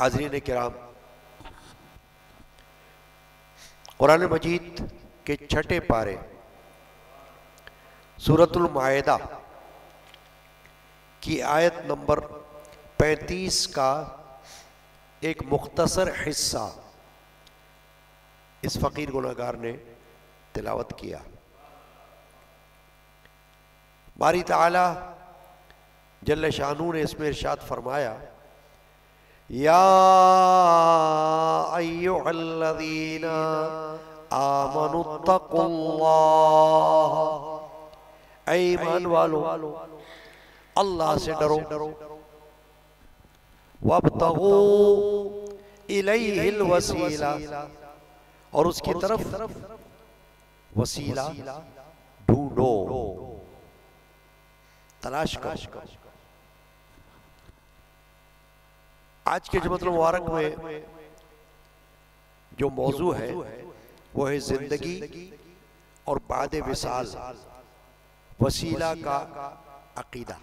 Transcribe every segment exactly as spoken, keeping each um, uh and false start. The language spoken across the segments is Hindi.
हाज़रीन किराम, कुरान मजीद के छठे पारे सूरतुल माइदा की आयत नंबर पैंतीस का एक मुख्तसर हिस्सा इस फ़कीर गुनाहगार ने तिलावत किया। बारी ताला जल्ल शानू ने इसमें इरशाद फरमाया, या अय्युहल्लज़ीना आमनुत्तकुल्लाह, ऐ ईमान वालो अल्लाह से डरो, वब्तगू इलैहिल वसीला, और उसकी तरफ वसीला ढूंढो, तलाश करो। आज के जुम्मतुल मुबारक में जो मौजू है वो है जिंदगी और बादे विसाल, वसीला का अकीदा।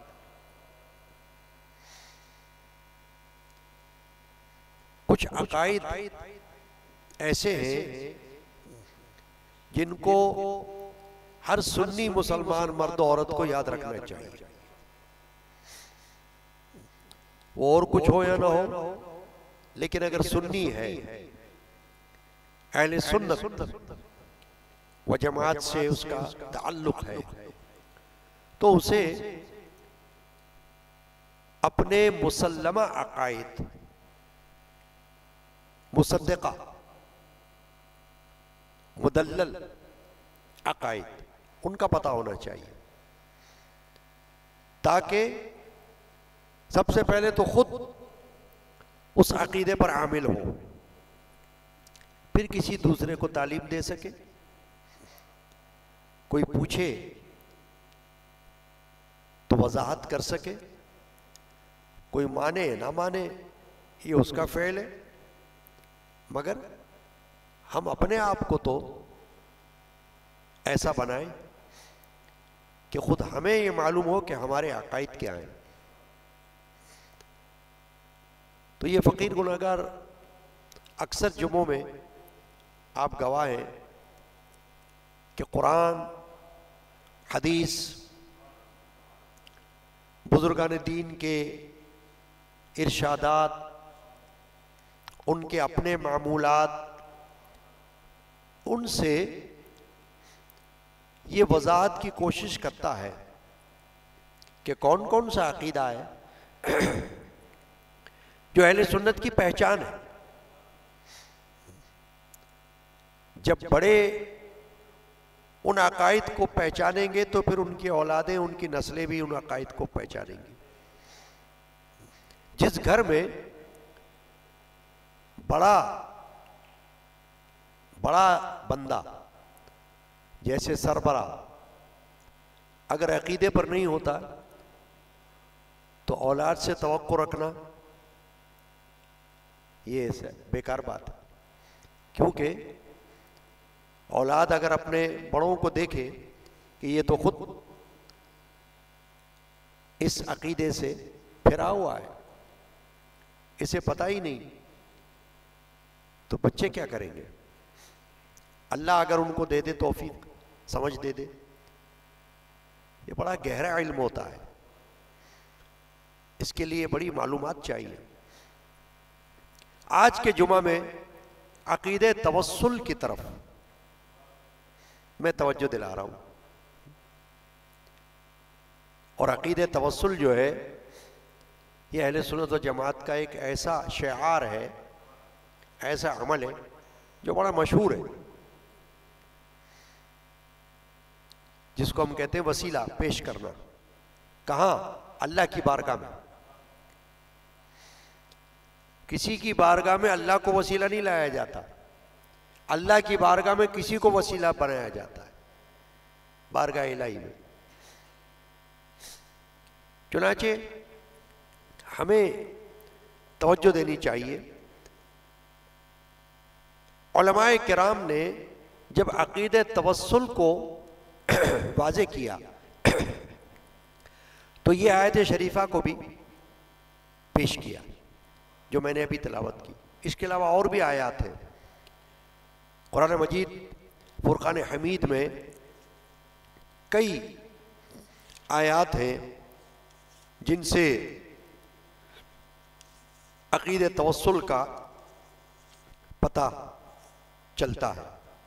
कुछ अकायद ऐसे हैं जिनको हर सुन्नी मुसलमान मर्द औरत को याद रखना चाहिए। वो और कुछ हो या ना हो, लेकिन अगर सुन्नी है, अहले सुन्नत व जमात से उसका ताल्लुक है, तो उसे अपने मुसल्लमा अकायद, मुसद्दिका, मुदल्लल अकायद, उनका पता होना चाहिए, ताकि सबसे पहले तो खुद उस अकीदे पर आमिल हो, फिर किसी दूसरे को तालीम दे सके। कोई पूछे तो वजाहत कर सके, कोई माने ना माने ये उसका फ़ेल है, मगर हम अपने आप को तो ऐसा बनाएं कि खुद हमें ये मालूम हो कि हमारे अकायद क्या हैं। तो ये फ़कीर गुनाहगार अक्सर जुम्मों में आप गवाह हैं कि कुरान, हदीस, बुजुर्गान दीन के इरशादात, उनके अपने मामूलात, उनसे ये वजाहत की कोशिश करता है कि कौन कौन सा अकीदा है जो अहले सुन्नत की पहचान है। जब बड़े उन अकायद को पहचानेंगे तो फिर उनकी औलादें, उनकी नस्लें भी उन अकायद को पहचानेंगी। जिस घर में बड़ा बड़ा बंदा जैसे सरबरा अगर अकीदे पर नहीं होता तो औलाद से तवक्को रखना ये बेकार बात है, क्योंकि औलाद अगर अपने बड़ों को देखे कि ये तो खुद इस अकीदे से फिरा हुआ है, इसे पता ही नहीं, तो बच्चे क्या करेंगे? अल्लाह अगर उनको दे दे तौफीक, समझ दे दे, ये बड़ा गहरा इल्म होता है, इसके लिए बड़ी मालूमात चाहिए। आज के जुमा में अकीदे तवस्सुल की तरफ मैं तवज्जो दिला रहा हूं, और अकीदे तवस्सुल जो है ये अहले सुन्नत व जमात का एक ऐसा शिआर है, ऐसा अमल है जो बड़ा मशहूर है, जिसको हम कहते हैं वसीला पेश करना। कहाँ? अल्लाह की बारगाह में। किसी की बारगाह में अल्लाह को वसीला नहीं लाया जाता, अल्लाह की बारगाह में किसी को वसीला बनाया जाता है, बारगाह इलाही में। चुनाचे हमें तवज्जो देनी चाहिए। उलमाए किराम ने जब अकीदे तवस्सुल को वाज़े किया तो ये आयत शरीफा को भी पेश किया। जो मैंने अभी तिलावत की। इसके अलावा और भी आयात हैं कुरान मजीद फुरकान हमीद में, कई आयात हैं जिनसे अकीदे तवस्सुल का पता चलता है।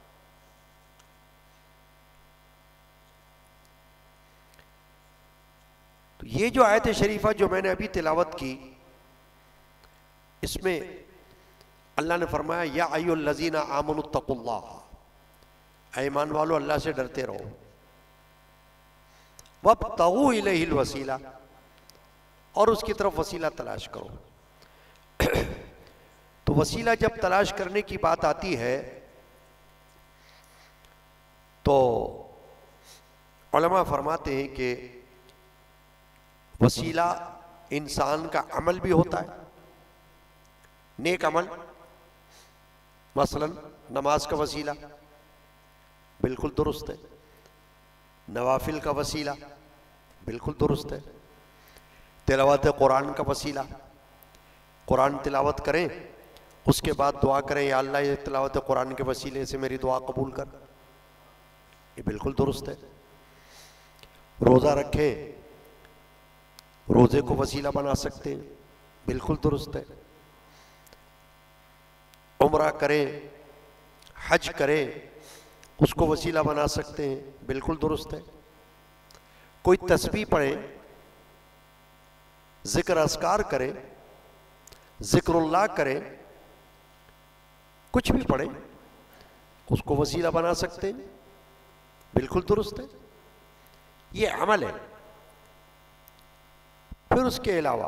तो ये जो आयत शरीफा जो मैंने अभी तिलावत की, इसमें अल्लाह ने फरमाया या अय्युहल्लज़ीना आमनुत्तकुल्लाह, ईमान वालों अल्लाह से डरते रहो, वब्तगू इलैहिल वसीला, और उसकी तरफ वसीला तलाश करो। तो वसीला जब तलाश करने की बात आती है तो उलमा फरमाते हैं कि वसीला इंसान का अमल भी होता है, नेक अमल, मसलन नमाज का वसीला बिल्कुल दुरुस्त है, नवाफिल का वसीला बिल्कुल दुरुस्त है, तिलावत कुरान का वसीला, कुरान तिलावत करें उसके बाद दुआ करें या अल्लाह ये तिलावत कुरान के वसीले से मेरी दुआ कबूल कर, ये बिल्कुल दुरुस्त है। रोज़ा रखें, रोज़े को वसीला बना सकते हैं, बिल्कुल दुरुस्त है। उम्रा करें, हज करें, उसको वसीला बना सकते हैं, बिल्कुल दुरुस्त है। कोई तस्बीह पढ़े, जिक्र अस्कार करें, जिक्रुल्लाह करें, कुछ भी पढ़े उसको वसीला बना सकते हैं, बिल्कुल दुरुस्त है। ये अमल है। फिर उसके अलावा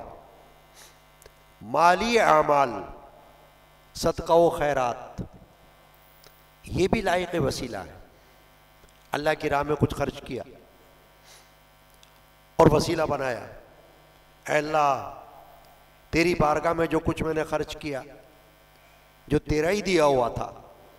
माली आमाल, सदका व खैरात, ये भी लायक वसीला है। अल्लाह की राह में कुछ खर्च किया और वसीला बनाया, ऐ अल्लाह तेरी बारगाह में जो कुछ मैंने खर्च किया, जो तेरा ही दिया हुआ था,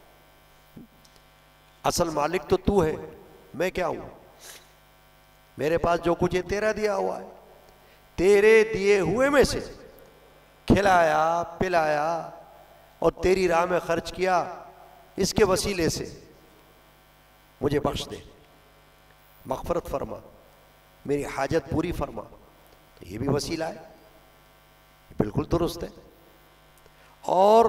असल मालिक तो तू है, मैं क्या हूं, मेरे पास जो कुछ है तेरा दिया हुआ है, तेरे दिए हुए में से खिलाया पिलाया और तेरी राह में खर्च किया, इसके वसीले से मुझे बख्श दे, मग़फ़िरत फरमा, मेरी हाजत पूरी फरमा। तो ये भी वसीला है, बिल्कुल दुरुस्त है। और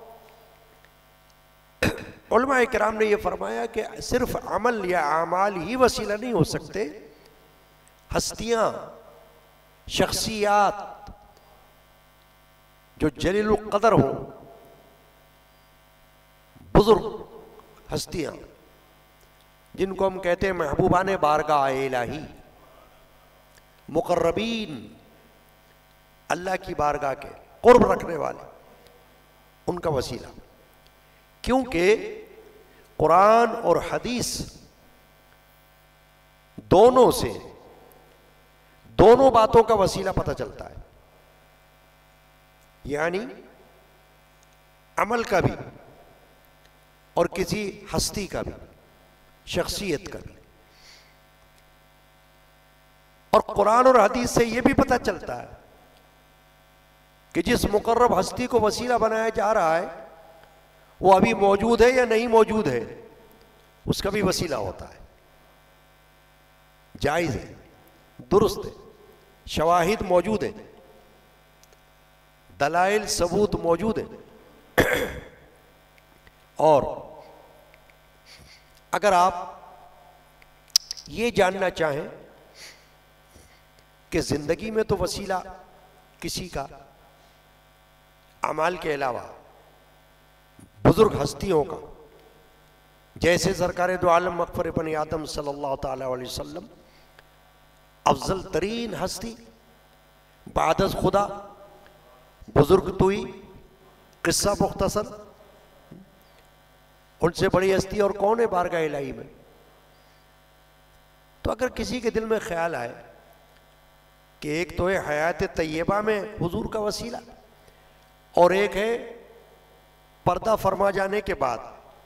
उलमा किराम ने यह फरमाया कि सिर्फ अमल या आमाल ही वसीला नहीं हो सकते, हस्तियां, शख्सियात जो जलील कदर हो, बुजुर्ग हस्तियां जिनको हम कहते हैं महबूबान बारगाह इलाही, मुकर्रबीन, अल्लाह की बारगाह के कुर्ब रखने वाले, उनका वसीला। क्योंकि कुरान और हदीस दोनों से दोनों बातों का वसीला पता चलता है, यानी अमल का भी और किसी हस्ती का भी, शख्सियत का भी। और कुरान और हदीस से यह भी पता चलता है कि जिस मुकर्रब हस्ती को वसीला बनाया जा रहा है वो अभी मौजूद है या नहीं मौजूद है, उसका भी वसीला होता है, जायज है, दुरुस्त है, शवाहिद मौजूद है, दलाइल सबूत मौजूद है। और अगर आप ये जानना चाहें कि जिंदगी में तो वसीला किसी का अमाल के अलावा बुजुर्ग हस्तियों का, जैसे सरकार दो आलम मग़फ़िर बनी आदम सल्लल्लाहु ताला अलैहि वसल्लम अफजल तरीन हस्ती बादस खुदा, बुजुर्ग तो ही, किस्सा मुख्तसर, उनसे बड़ी हस्ती और कौन है बारगाह इलाही में। तो अगर किसी के दिल में ख्याल आए कि एक तो है हयात तैयबा में हुजूर का वसीला और एक है पर्दा फरमा जाने के बाद,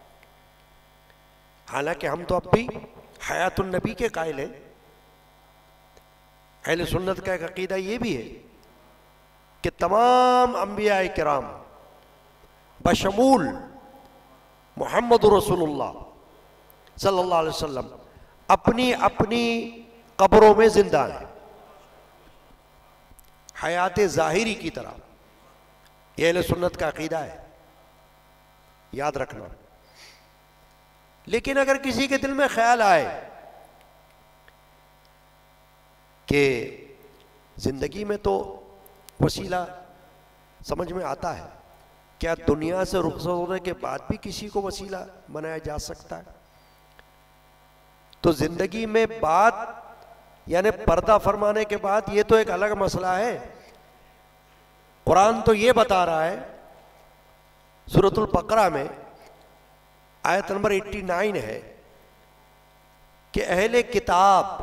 हालांकि हम तो अब भी हयातुन नबी के कायल हैं, अहले सुन्नत का एक अकीदा ये भी है कि तमाम अंबिया किराम बशमूल मुहम्मद रसूलुल्लाह सल्लल्लाहु अलैहि वसल्लम अपनी अपनी कब्रों में जिंदा हैं, हयात ज़ाहिरी की तरह। यह अहले सुन्नत का अकीदा है, याद रखना। लेकिन अगर किसी के दिल में ख्याल आए कि जिंदगी में तो वसीला समझ में आता है, क्या दुनिया से रुखसत होने के बाद भी किसी को वसीला बनाया जा सकता है? तो जिंदगी में बात यानी पर्दा फरमाने के बाद ये तो एक अलग मसला है। कुरान तो ये बता रहा है सूरतुल बकरा में आयत नंबर नवासी है कि अहले किताब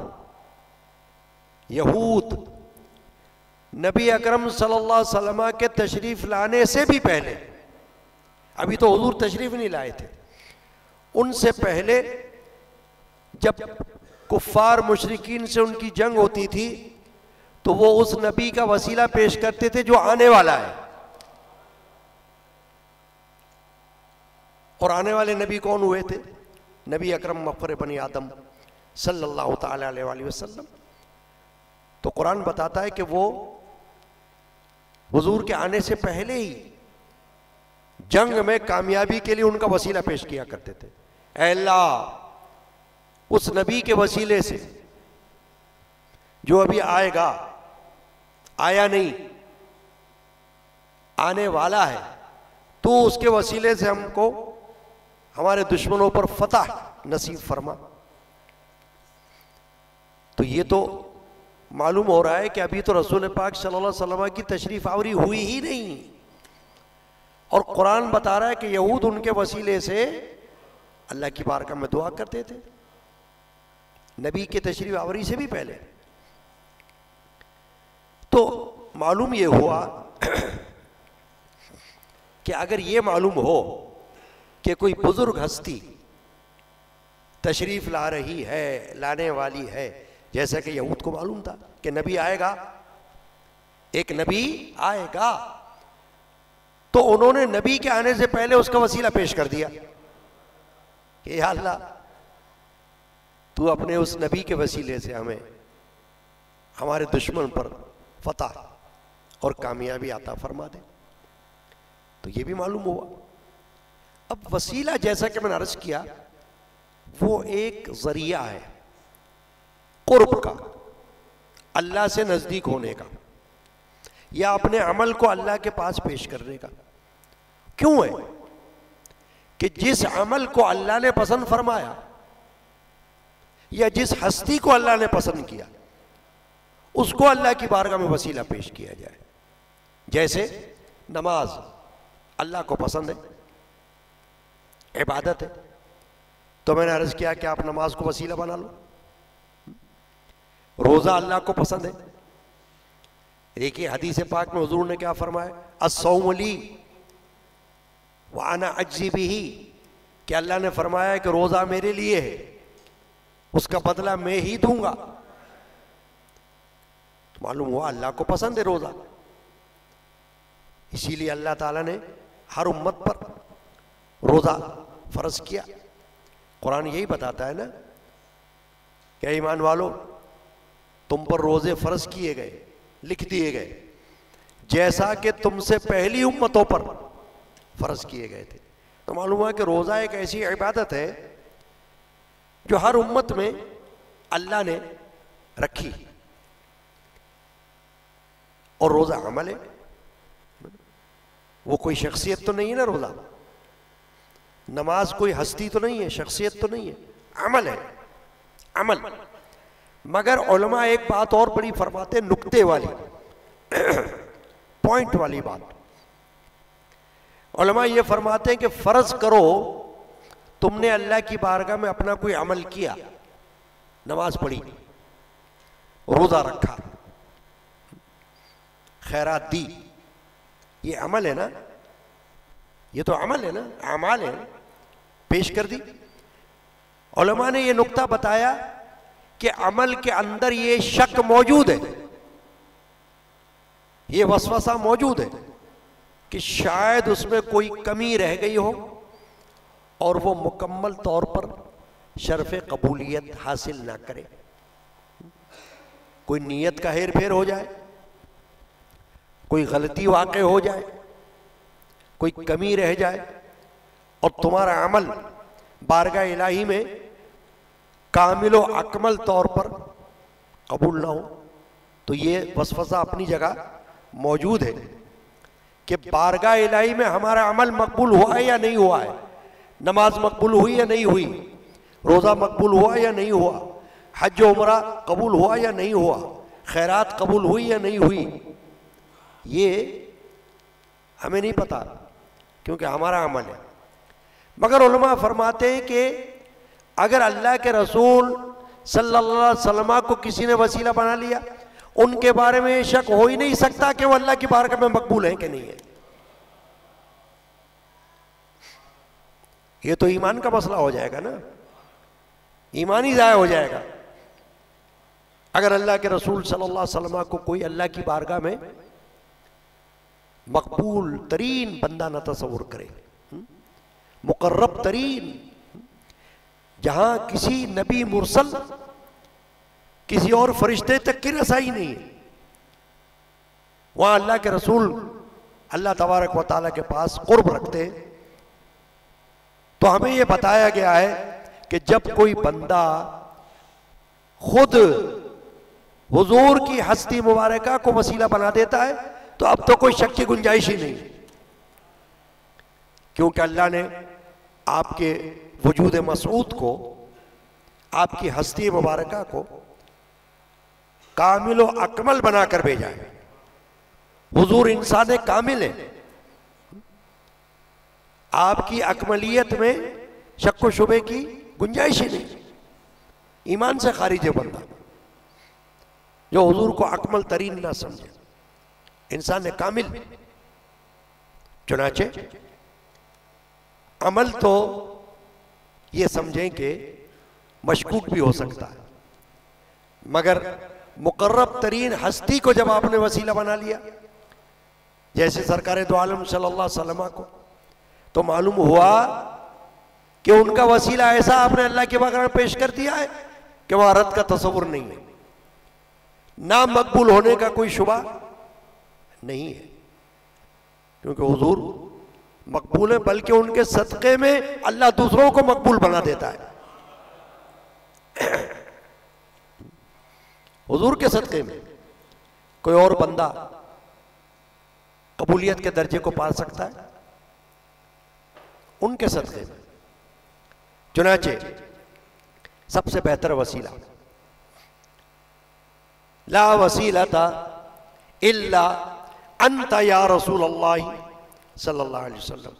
यहूद नबी अकरम सल्लल्लाहु अलैहि वसल्लम के तशरीफ लाने से भी पहले, अभी तो हुजूर तशरीफ नहीं लाए थे, उनसे पहले जब कुफ्फार मुशरिकीन से उनकी जंग होती थी तो वो उस नबी का वसीला पेश करते थे जो आने वाला है। और आने वाले नबी कौन हुए थे? नबी अकरम मग़फ़िर बनी आदम सल्लल्लाहु ताला अलैहि वसल्लम। तो कुरान बताता है कि वो हुजूर के आने से पहले ही जंग में कामयाबी के लिए उनका वसीला पेश किया करते थे। ऐ अल्लाह, उस नबी के वसीले से जो अभी आएगा, आया नहीं, आने वाला है, तो उसके वसीले से हमको हमारे दुश्मनों पर फतह नसीब फरमा। तो ये तो मालूम हो रहा है कि अभी तो रसूल पाक सल्लल्लाहु अलैहि वसल्लम की तशरीफ आवरी हुई ही नहीं, और कुरान बता रहा है कि यहूद उनके वसीले से अल्लाह की बारगाह में दुआ करते थे नबी के तशरीफ आवरी से भी पहले। तो मालूम ये हुआ कि अगर ये मालूम हो कि कोई बुजुर्ग हस्ती तशरीफ ला रही है, लाने वाली है, जैसा कि यहूद को मालूम था कि नबी आएगा, एक नबी आएगा, तो उन्होंने नबी के आने से पहले उसका वसीला पेश कर दिया कि या अल्लाह, तू अपने उस नबी के वसीले से हमें हमारे दुश्मन पर फतह और कामयाबी आता फरमा दे। तो ये भी मालूम हुआ। अब वसीला जैसा कि मैंने अर्ज किया, वो एक जरिया है कुर्ब का, अल्लाह से नजदीक होने का, या अपने अमल को अल्लाह के पास पेश करने का। क्यों है कि जिस अमल को अल्लाह ने पसंद फरमाया या जिस हस्ती को अल्लाह ने पसंद किया, उसको अल्लाह की बारगाह में वसीला पेश किया जाए। जैसे नमाज अल्लाह को पसंद है, इबादत है, तो मैंने अर्ज किया कि आप नमाज को वसीला बना लो। रोजा अल्लाह को पसंद है। देखिए हदीस पाक में हुजूर ने क्या फरमाया, अस्सौम ली व अना अज्जी बिही, कि अल्लाह ने फरमाया कि रोजा मेरे लिए है, उसका बदला मैं ही दूंगा। तो मालूम हुआ अल्लाह को पसंद है रोजा, इसीलिए अल्लाह ताला ने हर उम्मत पर रोजा फर्ज किया। कुरान यही बताता है ना, क्या ईमान वालों, तुम पर रोजे फर्ज किए गए, लिख दिए गए, जैसा कि तुमसे पहली उम्मतों पर फर्ज किए गए थे। तो मालूम हुआ कि रोजा एक ऐसी इबादत है जो हर उम्मत में अल्लाह ने रखी, और रोजा अमल है, वो कोई शख्सियत तो नहीं है ना। रोजा नमाज कोई हस्ती तो नहीं है, शख्सियत तो नहीं है, अमल है, अमल। मगर उलमा एक बात और बड़ी फरमाते, नुक्ते वाली पॉइंट वाली बात। उलमा ये फरमाते हैं कि फर्ज करो तुमने अल्लाह की बारगाह में अपना कोई अमल किया, नमाज पढ़ी, रोजा रखा, खैरात दी, ये अमल है ना, ये तो अमल है ना, अमाल है, पेश कर दी। उलमा ने ये नुक्ता बताया कि अमल के अंदर ये शक मौजूद है, ये वसवसा मौजूद है कि शायद उसमें कोई कमी रह गई हो और वो मुकम्मल तौर पर शर्फ कबूलियत हासिल ना करे। कोई नीयत का हेर फेर हो जाए, कोई गलती वाक़ हो जाए, कोई कमी रह जाए और तुम्हारा अमल बारगाह इलाही में कामिल व अकमल तौर पर कबूल ना हो, तो ये वसवसा अपनी जगह मौजूद है कि बारगाह इलाही में हमारा अमल मकबूल हुआ है या नहीं हुआ है, नमाज मकबूल हुई या नहीं हुई, रोज़ा मकबूल हुआ या नहीं हुआ, हज उमरा कबूल हुआ या नहीं हुआ, खैरात कबूल हुई या नहीं हुई, ये हमें नहीं पता क्योंकि हमारा अमल है। मगर उलमा फरमाते हैं कि अगर अल्लाह के रसूल सल्लल्लाहु अलैहि वसल्लम को किसी ने वसीला बना लिया, उनके बारे में शक हो ही नहीं सकता कि वो अल्लाह की बारगाह में मकबूल है कि नहीं है। ये तो ईमान का मसला हो जाएगा ना, ईमान ही ज़ाया हो जाएगा अगर अल्लाह के रसूल सल्लल्लाहु अलैहि वसल्लम को कोई अल्लाह की बारगाह में मकबूल तरीन बंदा न तस्वुर करे, मुकर्रब तरीन, जहां किसी नबी मुरसल किसी और फरिश्ते तक की रसाई नहीं है, वहां अल्लाह के रसूल अल्लाह तबारक व तआला के पास कुर्ब रखते हैं। तो हमें यह बताया गया है कि जब कोई बंदा खुद हुजूर की हस्ती मुबारका को वसीला बना देता है तो अब तो कोई शक की गुंजाइश ही नहीं, क्योंकि अल्लाह ने आपके वजूद मसऊद को, आपकी हस्ती मुबारका को कामिल व अकमल बनाकर भेजा है। हुजूर इंसान कामिल है, आपकी अकमलियत में शक व शुबे की गुंजाइश ही नहीं, ईमान से खारिज है बंदा जो हुजूर को अकमल तरीन ना समझे, इंसान कामिल। चुनाचे अमल तो ये समझें कि मशकूक भी हो सकता है, मगर मुकर्रब तरीन हस्ती को जब आपने वसीला बना लिया, जैसे सरकार दो आलम सल्लल्लाहु अलैहि वसल्लम को, तो मालूम हुआ कि उनका वसीला ऐसा आपने अल्लाह के बारगाह में पेश कर दिया है कि वह रद्द का तस्वुर नहीं है, ना मकबूल होने का कोई शुबा नहीं है, क्योंकि हुजूर मकबूल है, बल्कि उनके सदक़े में अल्लाह दूसरों को मकबूल बना देता है। हुजूर के सदक़े में कोई और बंदा कबूलियत के दर्जे को पा सकता है, उनके सदक़े में। चुनाचे सबसे बेहतर वसीला, ला वसीलता इल्ला अंता या रसूल अल्लाह सल्लल्लाहु अलैहि वसल्लम।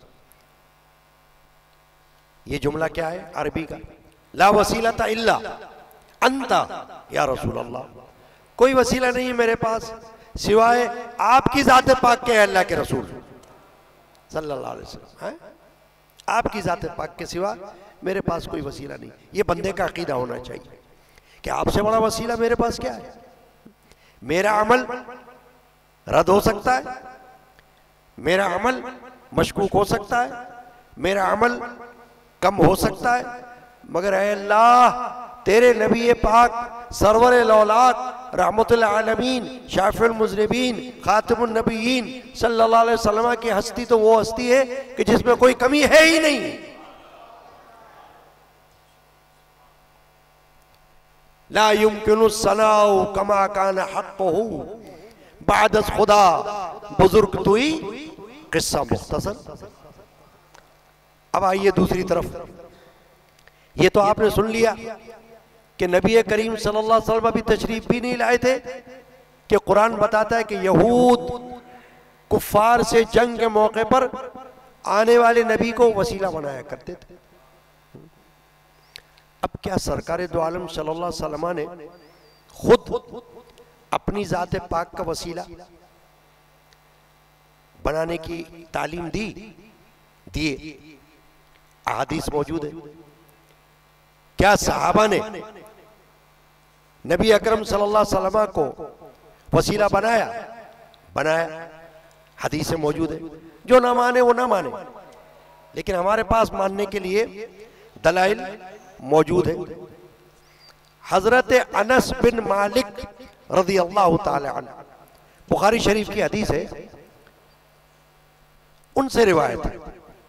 ये जुमला क्या है अरबी का? ला वसीलता इल्ला अंता या रसूल अल्लाह, कोई वसीला नहीं मेरे पास सिवाय आपकी ज़ात पाक के अल्लाह के रसूल सल्लल्लाहु अलैहि वसल्लम है, आपकी ज़ात पाक के सिवा मेरे पास कोई वसीला नहीं। ये बंदे का अकीदा होना चाहिए कि आपसे बड़ा वसीला मेरे पास क्या है। मेरा अमल रद्द हो सकता है, मेरा अमल मशकूक हो सकता है, मेरा अमल कम हो सकता है, मगर ऐ अल्लाह तेरे नबी पाक सरवर लौलाद रहमतुल आलमीन शाफिउल मुज़निबीन खातिमुन नबिय्यीन सल्लल्लाहु अलैहि वसल्लम की हस्ती तो वो हस्ती है कि जिसमें कोई कमी है ही नहीं। ला युमकिनु सनाउ कमा कान हक़्क़ुहु बादस खुदा बुजुर्ग तुई किस्सा मुख्तसर। अब आइए दूसरी तरफ, ये तो आपने सुन लिया कि नबी करीम सल्लल्लाहु अलैहि वसल्लम अभी तशरीफ भी नहीं लाए थे कि कुरान बताता है कि यहूद कुफ्फार से जंग के मौके पर आने वाले नबी को वसीला बनाया करते थे। अब क्या सरकार दो आलम सल्लल्लाहु अलैहि वसल्लम ने खुद अपनी ज़ात पाक का वसीला बनाने की तालीम दी? दिए, अहादीस मौजूद है। क्या सहाबा ने नबी अकरम सल्लल्लाहु अलैहि वसल्लम को वसीला बनाया? बनाया, हदीस से मौजूद है। जो ना माने वो ना माने, लेकिन हमारे पास मानने के लिए दलाइल मौजूद है। हजरत अनस बिन मालिक रज़ी अल्लाह ताला अन्हु, बुखारी शरीफ की हदीस है, उनसे रिवायत है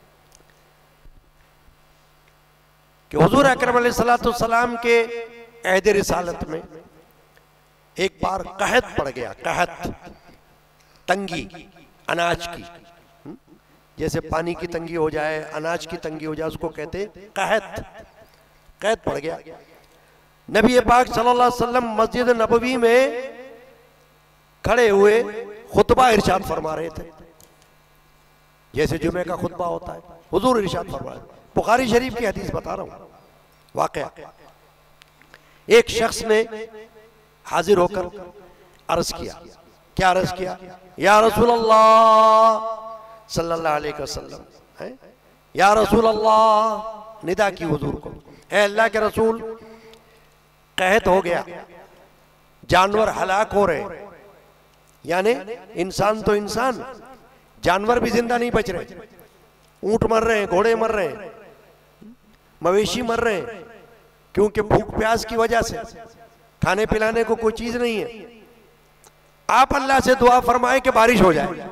कि हुजूर अकरम अलैहिस्सलातु सलाम के अहद रिसालत में एक बार कहत पड़ गया। कहत, तंगी अनाज की, जैसे पानी की तंगी हो जाए, अनाज की तंगी हो जाए, उसको कहते कहत। कहत पड़ गया। नबी पाक सल्लल्लाहु अलैहि वसल्लम मस्जिद नबवी में खड़े हुए खुतबा इरशाद फरमा रहे थे, जैसे जुमे का खुतबा होता है, हुजूर इरशाद फरमा रहे। बुखारी शरीफ की हदीस बता रहा हूं, वाकया। एक शख्स ने हाजिर होकर अर्ज किया। क्या अर्ज किया? या रसूल अल्लाह सल्लल्लाहु अलैहि वसल्लम, है या रसूल अल्लाह, निदा की हुजूर को, ए अल्लाह के रसूल, कहत हो गया, जानवर हलाक हो रहे, यानी इंसान तो इंसान, जानवर भी जिंदा नहीं बच रहे, ऊंट मर रहे हैं, घोड़े मर रहे हैं, मवेशी मर रहे हैं, क्योंकि भूख प्यास की वजह से खाने पिलाने को कोई चीज नहीं है। आप अल्लाह से दुआ फरमाए कि बारिश हो जाए।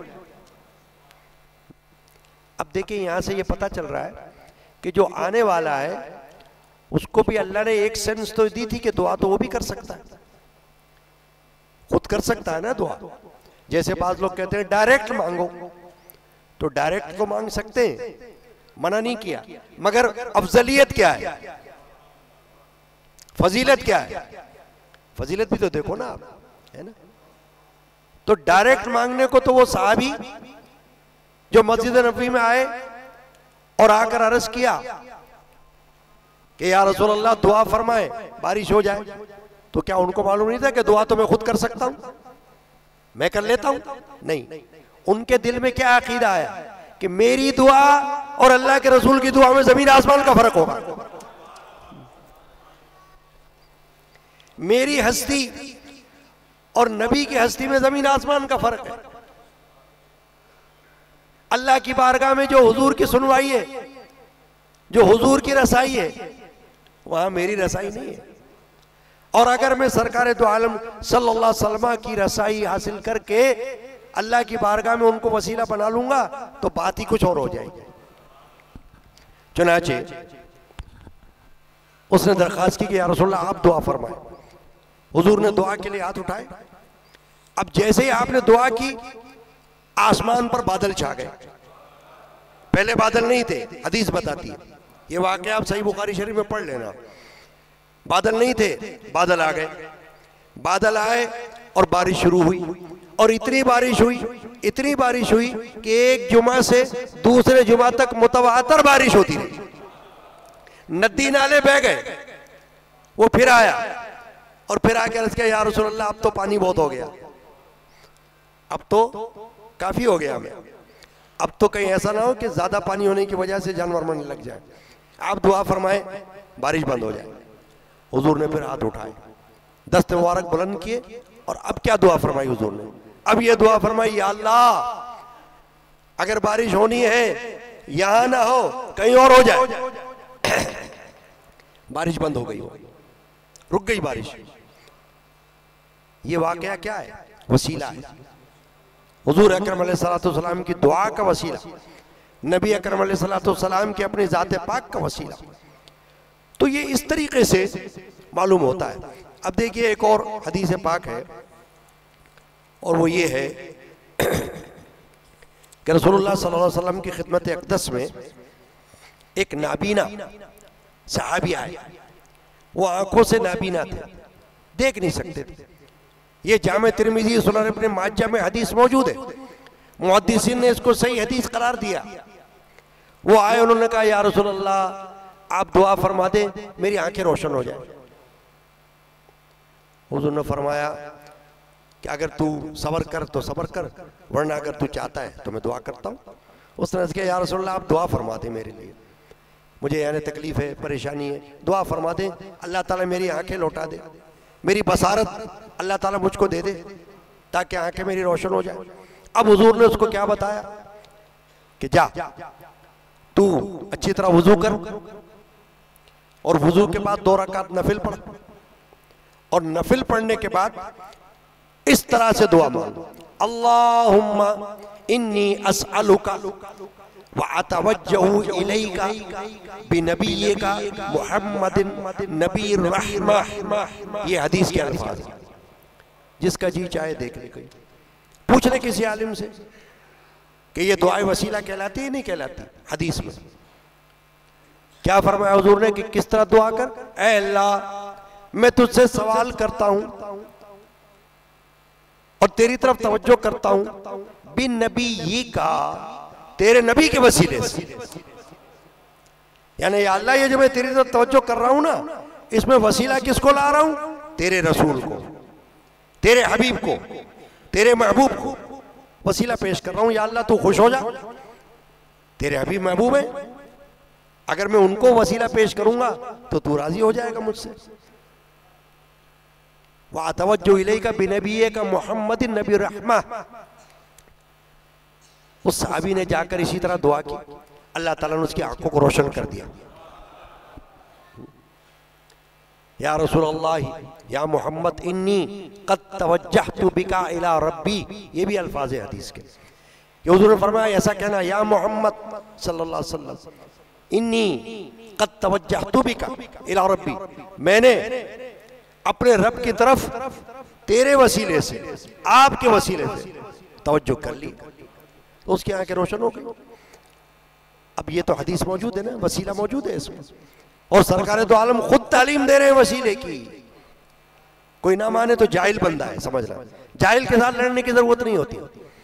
अब देखिए, यहां से ये पता चल रहा है कि जो आने वाला है उसको भी अल्लाह ने एक सेंस तो दी थी कि दुआ तो वो भी कर सकता है, खुद कर सकता है ना दुआ। जैसे बात लोग कहते हैं डायरेक्ट मांगो, तो डायरेक्ट तो मांग सकते हैं, मना नहीं किया, मगर अफजलियत क्या है, फजीलत क्या है, फजीलत भी तो देखो ना आप, है ना। तो डायरेक्ट मांगने को तो वो साहबी जो मस्जिद नबवी में आए और आकर अर्ज किया कि या रसूल अल्लाह दुआ फरमाए बारिश हो जाए, तो क्या उनको मालूम नहीं था कि दुआ तो मैं खुद कर सकता हूं, मैं कर लेता हूं? नहीं, उनके दिल में क्या अकीदा आया कि मेरी दुआ और अल्लाह के रसूल की दुआ में जमीन आसमान का फर्क होगा, मेरी हस्ती और नबी की हस्ती में जमीन आसमान का फर्क है। अल्लाह की बारगाह में जो हुजूर की सुनवाई है, जो हुजूर की रसाई है, वहां मेरी रसाई नहीं है। और अगर मैं सरकार दो आलम सल्लल्लाहु अलैहि वसल्लम की रसाई हासिल करके अल्लाह की बारगाह में उनको वसीला बना लूंगा तो बात ही कुछ और हो जाएगी। चुनाचे उसने दरखास्त की कि या रसूलल्लाह आप दुआ फरमाए। हुजूर ने दुआ के लिए हाथ उठाए। अब जैसे ही आपने दुआ की, आसमान पर बादल छा गए। पहले बादल नहीं थे, हदीस बताती है, ये वाकया आप सही बुखारी शरीफ में पढ़ लेना। बादल नहीं थे, बादल आ गए। बादल आए और बारिश शुरू हुई, और इतनी बारिश हुई, इतनी बारिश हुई कि एक जुमा से दूसरे जुमा तक मुतवातर बारिश होती रही। नदी नाले बह गए। वो फिर आया और फिर आके अर्ज किया या रसूल अल्लाह अब तो पानी बहुत हो गया, अब तो काफी हो गया हमें, अब तो कहीं ऐसा ना हो कि ज्यादा पानी होने की वजह से जानवर मरने लग जाए, आप दुआ फरमाए बारिश बंद हो जाए। हुजूर ने फिर हाथ उठाए, दस्त मुबारक बुलंद किए, और अब क्या दुआ फरमाई हुजूर ने? अब ये दुआ फरमाई, या अल्लाह अगर बारिश होनी है यहां ना हो, कहीं और हो जाए। बारिश बंद हो गई, हो रुक गई बारिश। ये वाकया क्या है? वसीला है, हुजूर अकरम अलैहिस्सलाम की दुआ का वसीला, नबी अकरम अलैहिस्सलाम के अपने ज़ात पाक का वसीला। तो ये इस तरीके से मालूम होता है। अब देखिए एक और हदीस पाक है, और वो ये है कि रसूलुल्लाह सल्लल्लाहु अलैहि वसल्लम की खिदमत अक़दस में एक नाबीना सहाबी आए। वो आंखों से नाबीना थे, देख नहीं सकते थे। ये जामे तिरमिज़ी सुनन इब्न माजा में हदीस मौजूद है, मुहद्दिसीन ने इसको सही हदीस करार दिया। वो आए, उन्होंने कहा या रसूल अल्लाह आप दुआ फरमा दे मेरी आंखें रोशन हो जाए। हुजूर ने फरमाया कि अगर तू सब्र कर तो सब्र कर, वरना अगर तू चाहता है तो मैं दुआ करता हूँ। उसने कहा या रसूल अल्लाह आप दुआ फरमा दे मेरे लिए, मुझे यानी तकलीफ है, परेशानी है, दुआ फरमा दे, अल्लाह ताला मेरी आंखें लौटा दे, मेरी बसारत अल्लाह ताला मुझको दे दे। ताकि आंखें मेरी रोशन हो जाए। अब हुजूर ने उसको क्या बताया कि जा तू अच्छी तरह वुजू कर और वुजू के बाद दो रकात नफिल पढ़, और नफिल पढ़ने के बाद इस तरह से दुआ मांगो, अल्लाहुम्मा इन्नी अस्अलुका व अतवज्जहु इलैका बिनबिय्यिका मुहम्मदिन नबीर रहमा। ये हदीस के अल्फाज, जिसका जी चाहे देख ले। कोई पूछ ले किसी आलिम से कि ये दुआए वसीला कहलाती है नहीं कहलाती। हदीस में क्या फरमाया हुजूर ने कि किस तरह दुआ कर, ऐ अल्लाह मैं तुझसे सवाल करता हूं और तेरी तरफ तवज्जो करता हूं बिन नबी ये का, तेरे नबी के वसीले से। यानी या अल्लाह ये जो मैं तेरी तरफ तवज्जो कर रहा हूं ना, इसमें वसीला किसको ला रहा हूं, तेरे रसूल को, तेरे हबीब को, तेरे महबूब को वसीला पेश कर रहा हूं। या अल्लाह तू खुश हो जा, तेरे हबीब महबूब है, अगर मैं उनको वसीला पेश करूंगा तो तू राजी हो जाएगा मुझसे। वा तवज्जो इलैका बिनबिय्यिका मुहम्मदिन नबी रहमा। उस सहाबी ने जाकर इसी तरह दुआ की, अल्लाह ताला ने उसकी आंखों को रोशन कर दिया। या रसूल अल्लाह या मोहम्मद इन्नी क़द तवज्जहतु बिका इला रब्बी। ये भी अल्फाज है हदीस के। ये हुजूर ने फरमाया ऐसा कहना, या मोहम्मद सल्लल्लाहु अलैहि वसल्लम इन्नी क़द तवज्जहतु बिका इला रब्बी, मैंने अपने रब की तरफ तेरे वसीले से, आपके वसीले से तवज्जो कर ली, तो उसकी आंखें रोशन हो गई। अब ये तो हदीस मौजूद है ना, वसीला मौजूद है इसमें, और सरकार तो आलम खुद तालीम दे रहे हैं वसीले की। कोई ना माने तो जाहिल बंदा है, समझ रहा है। जाहिल के साथ लड़ने की जरूरत नहीं होती।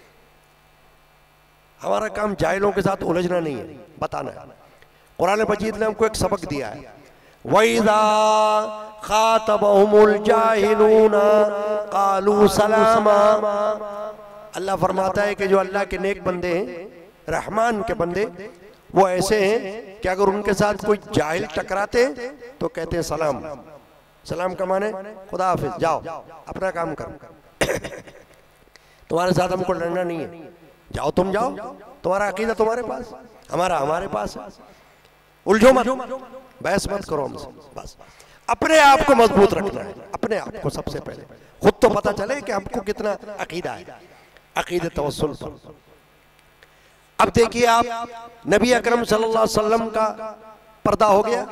हमारा काम जाहिलों के साथ उलझना नहीं है, बताना है। कुरान मजीद ने हमको एक सबक दिया है, वइज़ा खातबहुमुल जाहिलूना क़ालू सलामा। अल्लाह फरमाता है कि जो अल्लाह के नेक बंदे हैं, रहमान के बंदे, वो ऐसे हैं कि अगर उनके साथ कोई जाहिल टकराते हैं तो कहते हैं सलाम। सलाम का माने खुदा हाफिज, जाओ अपना काम करो, तुम्हारे साथ हमको लड़ना नहीं है, जाओ तुम जाओ, तुम्हारा अकीदा तुम्हारे पास, हमारा हमारे पास है, उलझो मत, बहस मत करो हमसे। बस अपने आप को मजबूत रखना है, अपने आप को सबसे पहले। खुद तो पता चले कि हमको कितना अकीदा है, अकीदे तवस्सुल पर। अब देखिए आप, नबी अकरम सल्लल्लाहु अलैहि वसल्लम का पर्दा हो गया।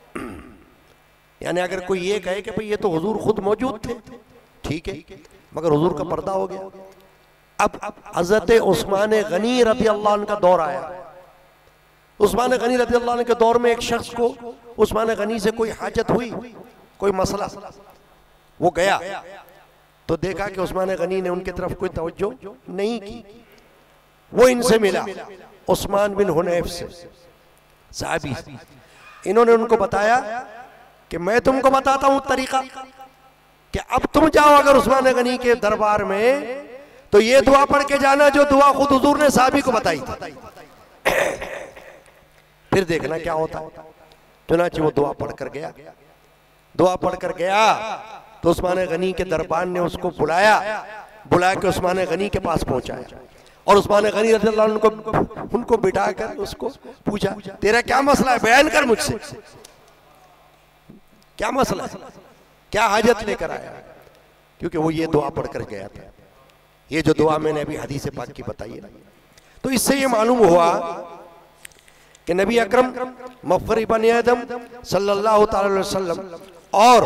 यानी अगर कोई ये कहे कि भाई ये तो हुजूर खुद मौजूद थे, ठीक है, मगर हुजूर का पर्दा हो गया। अब हजरत उस्मान गनी रज़ी अल्लाह अन्हु का दौर आया। उस्मान गनी रज़ी अल्लाह अन्हु के दौर में एक शख्स को उस्मान गनी से कोई हाजत हुई, कोई मसला, वो गया तो देखा कि उस्मान गनी ने उनकी तरफ कोई तवज्जो नहीं की। वो इनसे मिला, उस्मान बिन हुनैफ से, साहबी। इन्होंने उनको बताया कि मैं तुमको बताता हूं तरीका कि अब तुम जाओ अगर उस्मान गनी के दरबार में तो ये दुआ पढ़ के जाना जो दुआ खुद हुजूर ने साहबी को बताई थी, फिर देखना क्या होता है। चुनांचे वो दुआ पढ़ कर गया। दुआ पढ़ कर गया तो उस्मान गनी के दरबार ने उसको बुलाया, बुला के उस्मान गनी के पास पहुंचाया और उस्मान गनी रज़ियल्लाहु अन्हु उनको उनको बिठा कर उसको पूछा, तेरा क्या मसला है, बयान कर मुझसे, क्या मसला है, क्या हाजत लेकर आया। क्योंकि वो ये दुआ पढ़ कर गया था, ये जो दुआ मैंने अभी हदीस पाक की बताई है। तो इससे ये मालूम हुआ कि नबी अकरम मफ़ख़र बनी आदम सल्लल्लाहु अलैहि वसल्लम और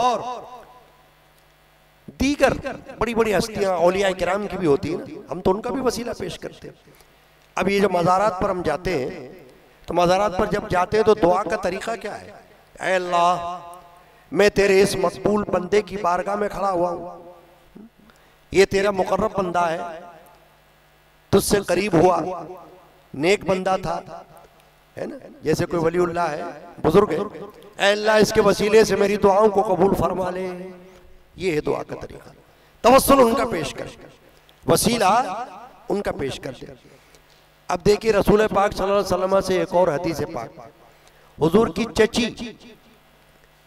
दीगर बड़ी बड़ी हस्तियां औलिया किराम की भी होती हैं, हम तो उनका भी वसीला पेश करते हैं। अब ये जो मज़ारात पर हम जाते हैं, तो मज़ारात पर जब जाते हैं तो दुआ का तरीका क्या है, ऐ अल्लाह मैं तेरे इस मकबूल बंदे की बारगाह में खड़ा हुआ हूँ, ये तेरा मुकर्रब बंदा है, तुझसे करीब हुआ, नेक बंदा था, है ना, जैसे कोई वलीउल्लाह है, बुजुर्ग है, ऐ अल्लाह इसके वसीले से मेरी दुआओं को कबूल फरमा ले। ये है दुआ का तरीका। तवस्सुल उनका पेश कर, वसीला उनका पेश कर दे। अब देखिए रसूल पाक सल्लल्लाहु अलैहि वसल्लम से एक और हदीस पाक, हुजूर की चची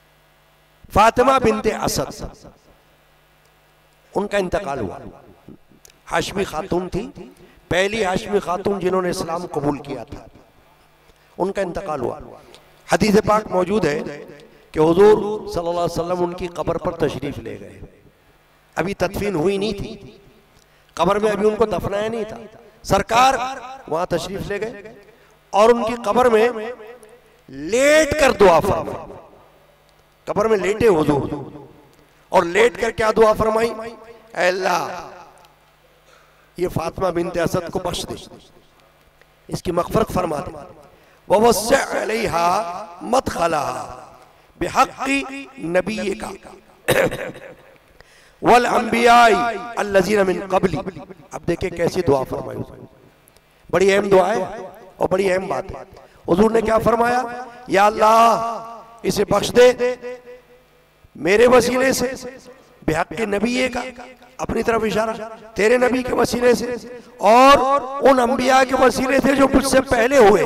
फातिमा बिनते असद, उनका इंतकाल हुआ। हाशमी खातून थी, पहली हाशमी खातून जिन्होंने इस्लाम कबूल किया था, उनका इंतकाल हुआ। हदीस पाक मौजूद है कि हुजूर सल्लल्लाहु अलैहि वसल्लम उनकी कब्र पर तशरीफ ले गए। अभी तदफीन हुई नहीं थी, कब्र में अभी उनको दफनाया नहीं था, सरकार वहां तशरीफ ले गए और उनकी कब्र में लेट कर दुआ फरमाई। कब्र में लेटे हुजूर और लेट कर क्या दुआ फरमाई, ऐ अल्लाह ये फातिमा बिन्ते असद को बख्श दे, इसकी मग़फ़िरत फरमा दे, ववस्सिअ अलैहा मदख़लहा बिहक़्क़ि नबिय्यिका वल अंबियाई अल्लज़ीना मिन क़ब्ली। अब देखिए कैसी दुआ फरमाई, बड़ी अहम दुआ है और बड़ी अहम बात है। हुजूर ने क्या फरमाया, या अल्लाह इसे बख्श दे मेरे वसीले से, बिहक़्क़ि नबिय्ये का, अपनी तरफ इशारा, तेरे नबी के वसीले से और उन अंबिया के वसीले से जो मुझसे पहले हुए,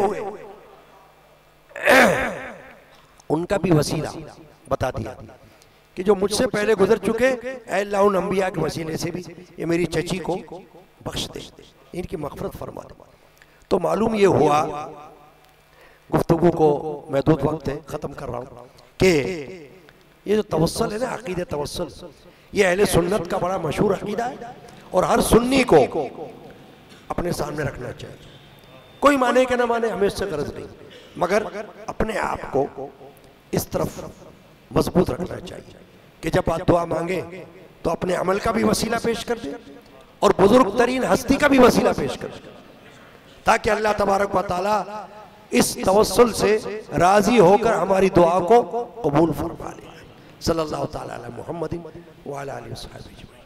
उनका भी वसीला बता दिया कि जो मुझसे पहले गुजर चुके, ऐ अल्लाह उन अंबिया के वसीले से भी ये मेरी चची को बख्श दे, इनकी मग़फ़िरत फरमा दे। तो मालूम ये हुआ, गुफ्तगू को महदूद वक्त है, ख़त्म कर रहा हूँ, कि ये जो तवस्सुल है ना, अक़ीदे तवस्सुल, ये अहले सुन्नत का बड़ा मशहूर अक़ीदा है और हर सुन्नी को अपने सामने रखना चाहिए। कोई माने कि ना माने, हमें इससे गरज नहीं, मगर अपने आप को इस तरफ मजबूत रखना चाहिए कि जब आप दुआ मांगे तो अपने अमल का भी वसीला पेश कर दे और बुजुर्ग तरीन हस्ती का भी वसीला पेश कर दे, ताकि अल्लाह तबारक व तआला इस तवस्सुल से राजी होकर हमारी दुआ को कबूल फरमा ले। सल्लल्लाहु तआला अला मुहम्मदिन व अला आलिहि व सहाबिहि।